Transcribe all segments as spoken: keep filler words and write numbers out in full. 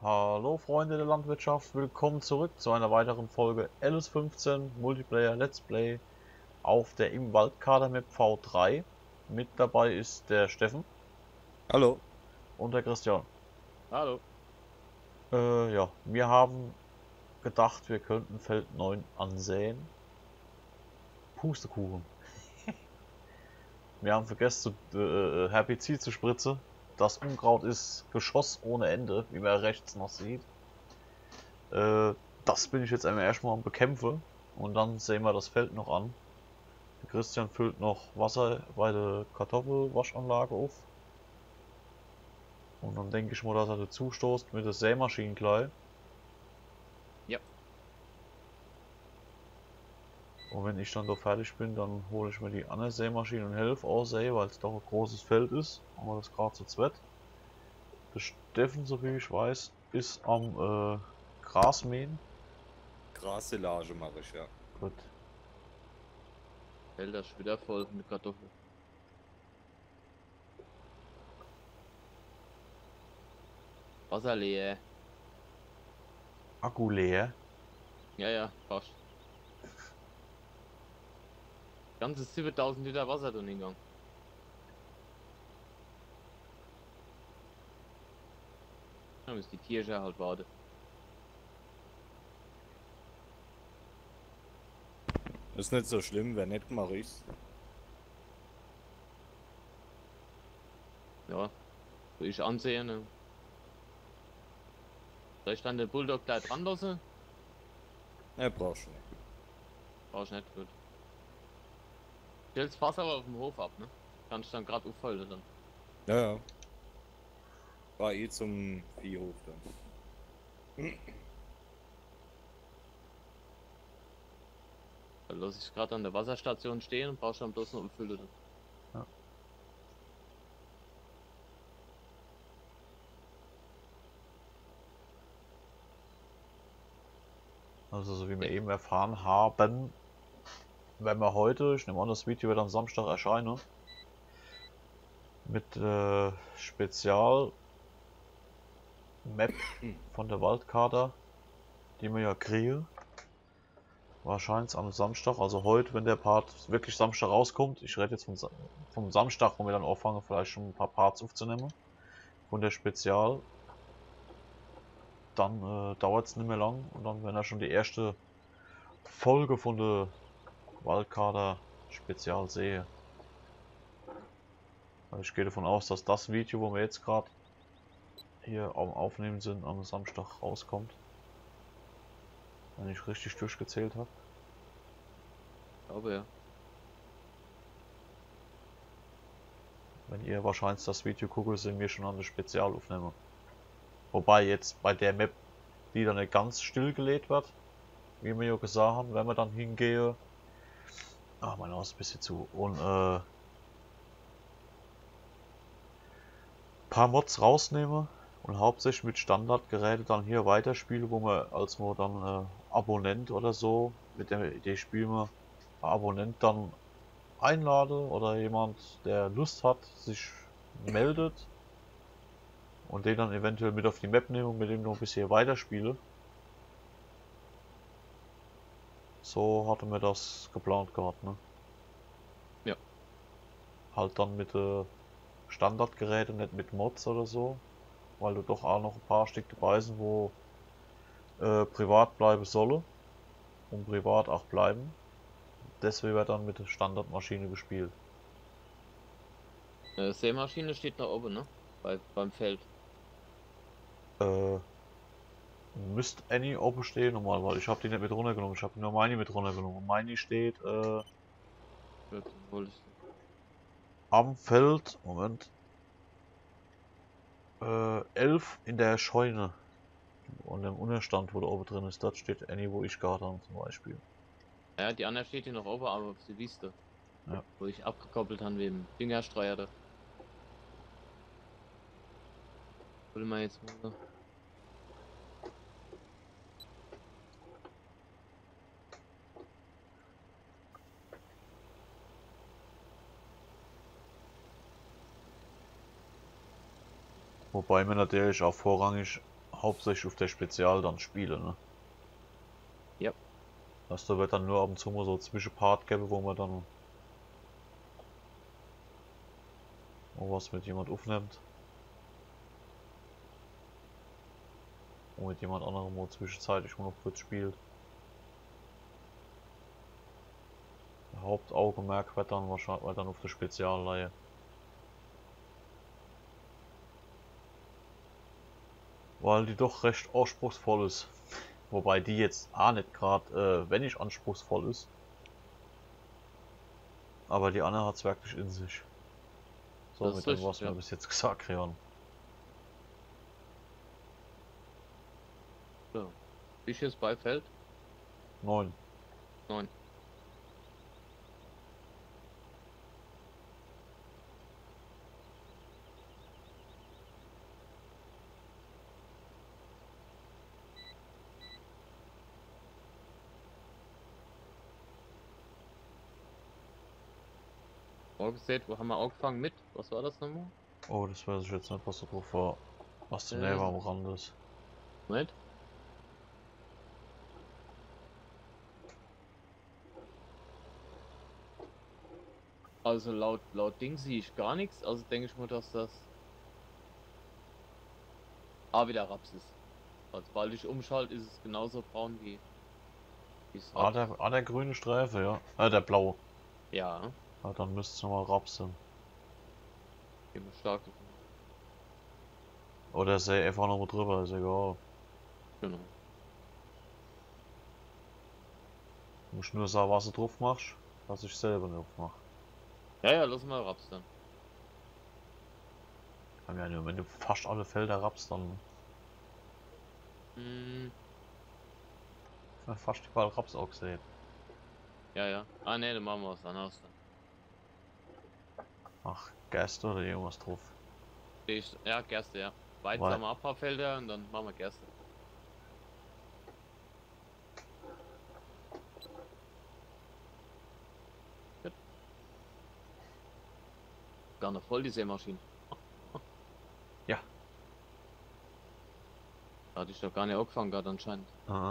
Hallo Freunde der Landwirtschaft, willkommen zurück zu einer weiteren Folge L S fünfzehn Multiplayer Let's Play auf der Im Waldkader Map V drei. Mit dabei ist der Steffen Hallo. und der Christian. Hallo. Äh, ja, wir haben gedacht, wir könnten Feld neun ansehen. Pustekuchen. Wir haben vergessen, zu, äh, Herbizid zu spritzen. Das Unkraut ist Geschoss ohne Ende, wie man rechts noch sieht. Äh, das bin ich jetzt einmal erstmal am Bekämpfen und dann sehen wir das Feld noch an. Der Christian füllt noch Wasser bei der Kartoffelwaschanlage auf. Und dann denke ich mal, dass er dazu stoßt mit der Sämaschine gleich. Ja. Und wenn ich dann da fertig bin, dann hole ich mir die andere Sämaschine und helfe aussäen, weil es doch ein großes Feld ist. Haben wir das gerade zu zweit. Der Steffen, so wie ich weiß, ist am äh, Grasmähen. Grassilage mache ich, ja. Gut. Felder ist wieder voll mit Kartoffeln. Wasser leer. Akku leer. Ja, ja, fast. Ganze siebentausend Liter Wasser drin hingegangen. Da muss die Tierschau halt warten. Ist nicht so schlimm, wenn nicht, mache ich's. Ja, will ich ansehen. Ne? Soll ich dann den Bulldog gleich dran lassen? Ne, brauchst du nicht. Brauchst nicht, gut. Stell's Fass aber auf dem Hof ab, ne? Kannst dann gerade auffallen dann. Ja, ja. War eh zum Viehhof dann. Dann lass ich gerade an der Wasserstation stehen und brauchst dann bloß noch auffüllen. Dann. Ja. Also so wie wir eben erfahren haben, wenn wir heute, ich nehme an, das Video wird am Samstag erscheinen, mit äh, Spezial Map von der Waldkader, die wir ja kriegen. Wahrscheinlich am Samstag, also heute, wenn der Part wirklich Samstag rauskommt. Ich rede jetzt vom, vom Samstag, wo wir dann anfangen, vielleicht schon ein paar Parts aufzunehmen. Von der Spezial. Dann äh, dauert es nicht mehr lang und dann werden wir schon die erste Folge von der Waldkader Spezial sehe. Also ich gehe davon aus, dass das Video, wo wir jetzt gerade hier am Aufnehmen sind, am Samstag rauskommt. Wenn ich richtig durchgezählt habe. Glaube ja. Wenn ihr wahrscheinlich das Video guckt, sind wir schon an der Spezialaufnahme. Wobei jetzt bei der Map, die dann nicht ganz stillgelegt wird, wie wir ja gesagt haben, wenn wir dann hingehen. Ah, mein Haus ist ein bisschen zu. Und äh, paar Mods rausnehme und hauptsächlich mit Standardgeräten dann hier weiterspiele, wo man als man dann äh, Abonnent oder so, mit der Idee spielen wir, Abonnent dann einlade oder jemand, der Lust hat, sich meldet und den dann eventuell mit auf die Map nehme und mit dem noch ein bisschen weiterspiele. So hatte mir das geplant gehabt, ne? Ja. Halt dann mit äh, Standardgeräten, nicht mit Mods oder so, weil du doch auch noch ein paar Stück dabei sind, wo äh, privat bleiben solle und privat auch bleiben. Deswegen wird dann mit der Standardmaschine gespielt. Äh, Sämaschine steht da oben, ne? Bei, beim Feld. Äh, müsste Annie oben stehen nochmal, weil ich habe die nicht mit runtergenommen. Ich habe nur meine mit runtergenommen. Meine steht äh, Gut, dann hol ich am Feld, Moment, äh, elf in der Scheune. Und im Unterstand, wo da oben drin ist, dort steht Annie, wo ich gerade habe zum Beispiel. Ja, die andere steht hier noch oben, aber auf der Liste. Ja. Wo ich abgekoppelt habe wegen dem Fingersteuer da. Will man jetzt mal. Wobei wir natürlich auch vorrangig hauptsächlich auf der Spezial dann spiele, ne? Ja. Das da wird dann nur ab und zu mal so Zwischenpart geben, wo man dann mal was mit jemand aufnimmt. Und mit jemand anderem mal zwischenzeitlich mal noch kurz spielt. Der Hauptaugenmerk wird dann wahrscheinlich wird dann auf der Spezialleihe. Weil die doch recht anspruchsvoll ist. Wobei die jetzt auch nicht gerade, äh, wenn nicht anspruchsvoll ist. Aber die Anne hat es wirklich in sich. So, Das mit ist dem, richtig, was wir ja. bis jetzt gesagt haben. So. Ich jetzt bei Feld? Neun. Neun. Morgen wo haben wir angefangen mit? Was war das nochmal? Oh, das weiß ich jetzt nicht, was da drauf war. Was zu Äh, näher am Rand ist. Nicht? Also laut laut Ding sehe ich gar nichts, also denke ich mal, dass das A wieder Raps ist. Also, sobald ich umschalte, ist es genauso braun wie wie es Ah, Raps. der, ah, der grüne Streife, ja. Ah, der blaue. Ja, Ah, dann müsste es nochmal Raps sein. gehen wir stark davon. Oder sei einfach nochmal drüber, ist egal. Genau. Du musst nur sagen, was du drauf machst, was ich selber drauf mache. Ja, ja, lass mal Raps dann. Kann ja nur, wenn du fast alle Felder Raps, dann Hm, ja, fast überall Raps auch gesehen. ja, ja. Ah ne, dann machen wir was anderes dann. Ach, Gerste oder irgendwas drauf. Ich, ja, Gerste, ja. Weizen Weil, haben wir Abfahrfelder und dann machen wir Gerste. Gut. Gar nicht voll die Sämaschine. ja. Da hatte ich doch gar nicht angefangen gerade anscheinend. Aha.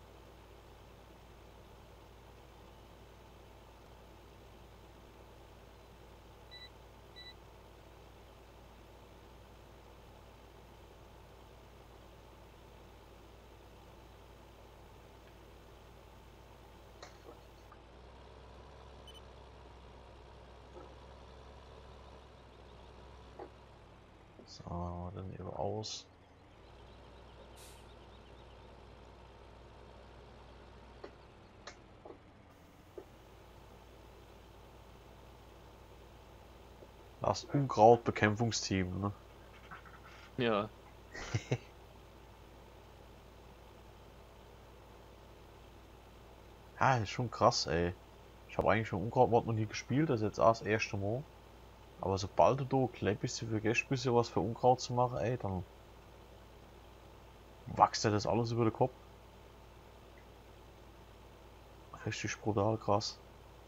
So, dann eben aus. Das Unkrautbekämpfungsteam, ne? Ja. Ja, ist schon krass, ey. Ich habe eigentlich schon Unkrautmod noch nie gespielt, das ist jetzt auch das erste Mal. Aber sobald du da klein bisschen vergisst, bisschen was für Unkraut zu machen, ey, dann wächst dir das alles über den Kopf. Richtig brutal krass.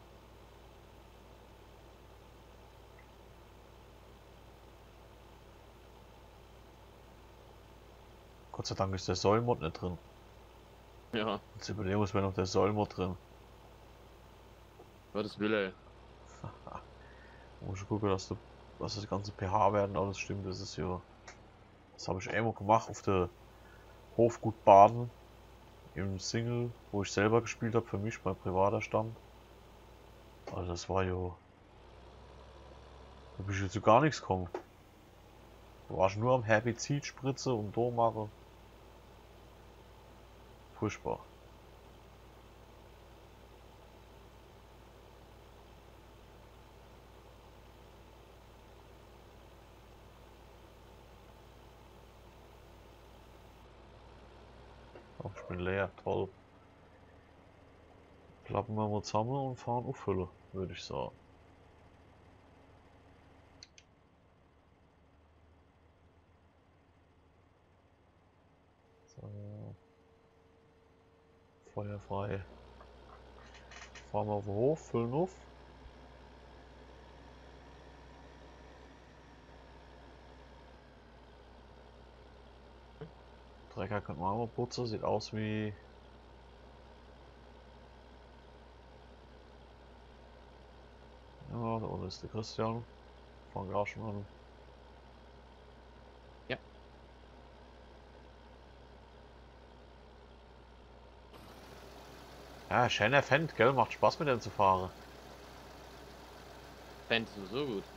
Gott sei Dank ist der Säulmod nicht drin. Ja. Jetzt überlegen wir, wäre noch der Säulmod drin. Gottes Wille. Muss ich gucken, dass, du, dass das ganze pH-Wert und alles stimmt. Das ist ja. Das habe ich einmal gemacht auf der Hofgut Baden. Im Single, wo ich selber gespielt habe, für mich bei privater Stand. Also das war ja. Da bin ich jetzt zu gar nichts gekommen. Da war ich nur am Herbizid spritze und da mache. Furchtbar. Oh, ich bin leer, toll. Klappen wir mal zusammen und fahren auffüllen, würde ich sagen. So. Feuer frei. Fahren wir auf den Hof, füllen auf. Trecker könnte man auch mal putzen, sieht aus wie... Ja, da unten ist der Christian von Garagenmann. Ja. Ja, schöner Fendt, gell? Macht Spaß mit dem zu fahren. Fändest du so gut.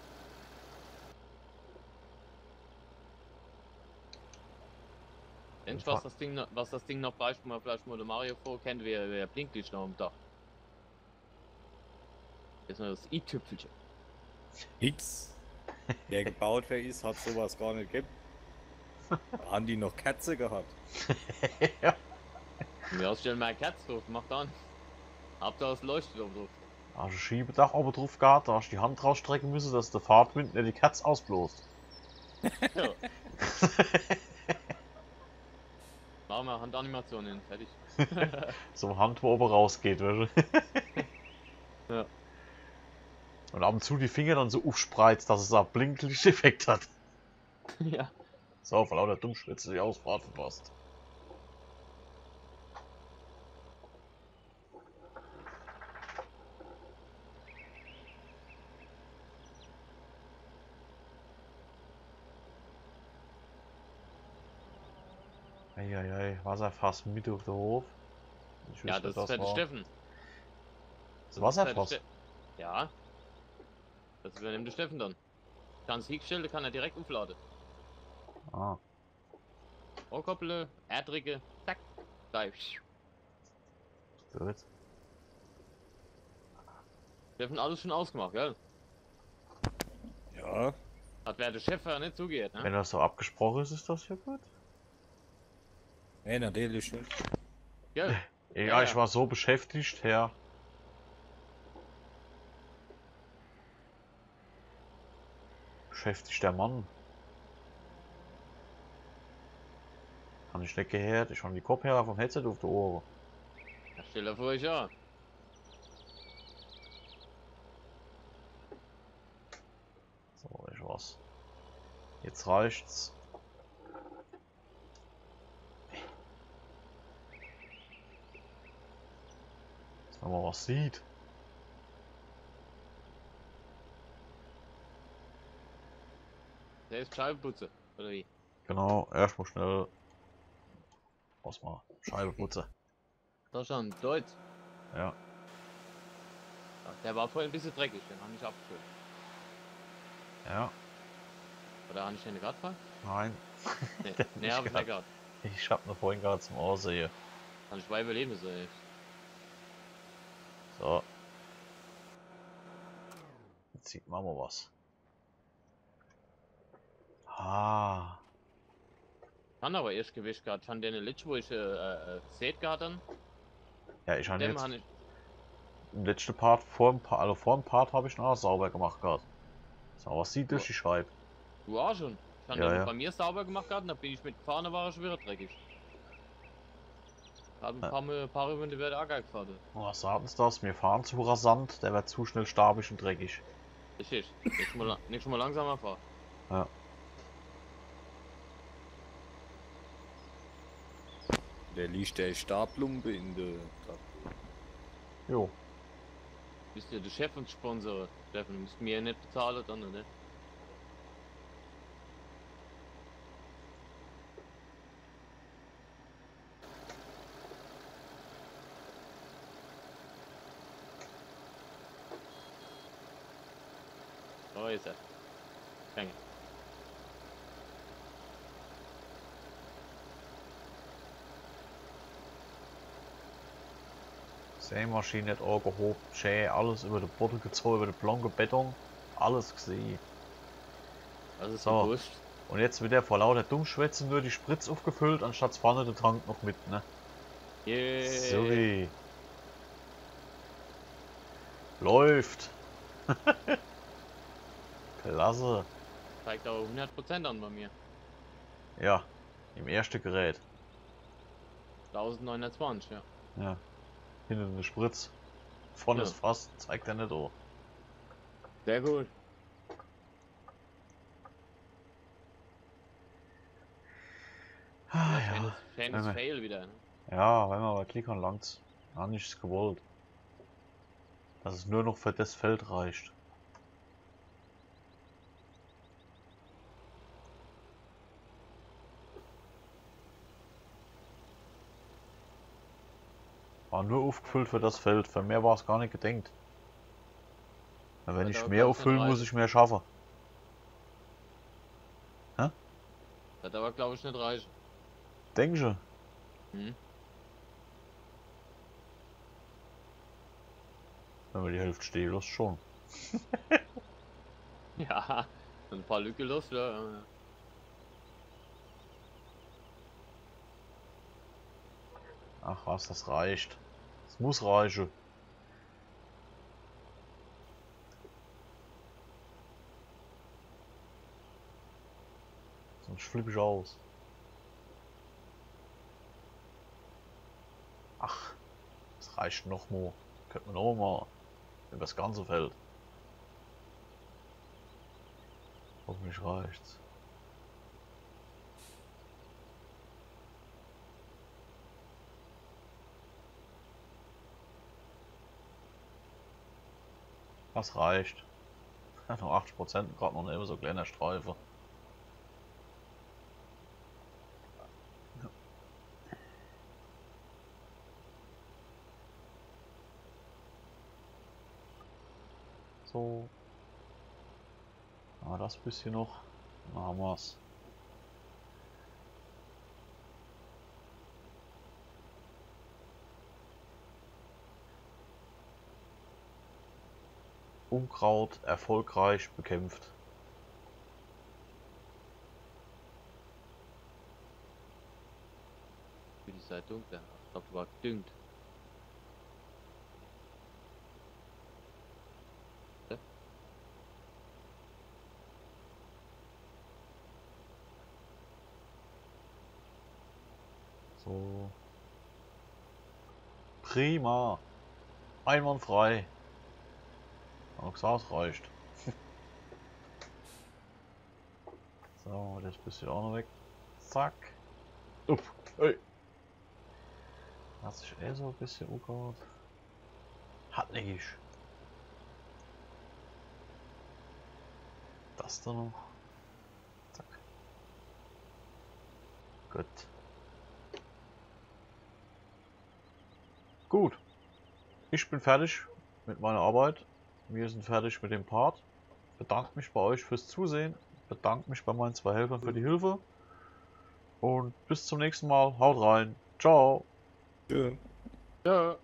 Mensch, was das Ding noch, was das Ding noch vielleicht mal, vielleicht mal der Mario vorkennt, wäre wär Blinklicht noch am Dach. Jetzt nur das i-Tüpfelchen. Hits. Der gebaut wer ist, hat sowas gar nicht gegeben. Da haben die noch Katze gehabt. Ja. Ja, stell mal Katz drauf, mach dann. Habt ihr das Leuchtet auf drauf. Hast du Schiebedach oben drauf gehabt, da hast du die Hand rausstrecken müssen, dass der Fahrtwind nicht die Katze ausbläst. Ja. Machen wir Handanimation hin, fertig. So Hand, wo oben rausgeht, weißt du? Ja. Und ab und zu die Finger dann so aufspreizt, dass es auch Blinklicht-Effekt hat. Ja. So, vor lauter Dummschwitze die Ausfahrt verpasst. Eieiei, Wasserfass mit auf der Hof. Ich Ja, wüsste, das ist für den war- Steffen. Das Das ist für den Wasserfass? Ste- Ja. Das übernimmt der Steffen dann. Kannst hinstellen, kann er direkt aufladen. Ah, Rohrkoppel, Erdricke, zack, gleich. gut. Steffen alles schon ausgemacht, gell? Ja. Hat wer der Chef ja nicht zugeht, ne? Wenn das so abgesprochen ist, ist das ja gut. Nee, natürlich nicht. Gell? Ja, Ja, ich ja. war so beschäftigt, Herr. Beschäftigt der Mann. Kann ich nicht gehört, ich habe die Kopfhörer vom Headset auf die Ohren. Ja, stell dir vor, ich ja. So, ich was. Jetzt reicht's. Dass man mal was sieht. Der ist Scheibenputze, oder wie? Genau, erstmal schnell ausmachen. Scheibe putzen. Da schon, Deutsch. Ja. Ach, der war vorhin ein bisschen dreckig, den habe ich abgefüllt. Ja. Oder habe ich den gerade fahren? Nein. Nee, Den nee nicht hab ich nicht gehabt. gehabt. Ich hab noch vorhin gerade zum Aussehen. Kann ich bei überleben, so ey. So. Jetzt sieht man mal was. Ah. Kann aber erst gewischt gehabt. Von den Litsch, wo ich äh, äh, Seed gehabt dann. Ja, ich habe Dem jetzt habe ich. im letzten Part, vor dem Part, also vor dem Part habe ich noch sauber gemacht gehabt. So, was sieht durch die Scheibe? Du auch schon. Ich habe Ja, den ja. bei mir sauber gemacht gehabt, da bin ich mitgefahren, da war er schon wieder dreckig. Hab ein Ja. paar, Mal- paar über die Welt Acker gefahren. Was sagen Sie das? Wir fahren zu rasant, der wird zu schnell stabig und dreckig. Richtig. Nächstes Mal, la- nächstes Mal langsamer fahren. Ja. Der liegt der Stablumpe in der Traktor. Jo. Bist du der Chef und Sponsor? Steffen, müsst mir ja nicht bezahlen, dann oder nicht? So ist er. Danke. Sämaschine nicht angehoben, schön, alles über den Boden gezogen, über den blanken Beton. Alles gesehen. Das ist So. so wurscht. Und jetzt wieder vor lauter Dummschwätze nur die Spritz aufgefüllt, anstatt vorne der Tank noch mit, ne? Yeah. Sorry. Läuft. Klasse. Zeigt aber hundert Prozent an bei mir. Ja, im ersten Gerät. neunzehnhundertzwanzig, ja. Ja. Hinten eine Spritz. Vorne Ja. ist fast, zeigt er nicht an. Sehr gut. Ah, Ja, schönes, ja. schönes Ja, Fail wieder. Ne? ja, wenn man bei Klickern langt, gar nichts gewollt. Dass es nur noch für das Feld reicht. War nur aufgefüllt für das Feld, für mehr war es gar nicht gedenkt. Und wenn Wird ich aber, mehr glaub ich, nicht auffüllen muss, reichen. ich mehr schaffen. Wird aber, glaube ich, nicht reichen. Denk schon. Hm? Wenn wir die Hälfte stehen lässt, schon. Ja, ein paar Lücke Luft, ja. Ach was, das reicht. Das muss reichen. Sonst flippe ich aus. Ach, das reicht noch mal. Könnte man noch mal über das ganze Feld. Hoffentlich reicht's. Das reicht. Ja, noch achtzig Prozent, gerade noch immer so kleiner Streifen. So. Aber das bisschen noch. Dann haben wir's. Unkraut erfolgreich bekämpft. Für die Seite dunkler. Ich glaube, du war gedüngt. Ja. So. Prima. Einwandfrei. Auch das reicht. So, das bisschen auch noch weg. Zack. Upp. Hey. Hat sich eh so ein bisschen umgehauen. Hartnäckig. Das da noch. Zack. Gut. Gut. Ich bin fertig mit meiner Arbeit. Wir sind fertig mit dem Part. Bedanke mich bei euch fürs Zusehen. Bedanke mich bei meinen zwei Helfern für die Hilfe. Und bis zum nächsten Mal. Haut rein. Ciao. Schön. Ja.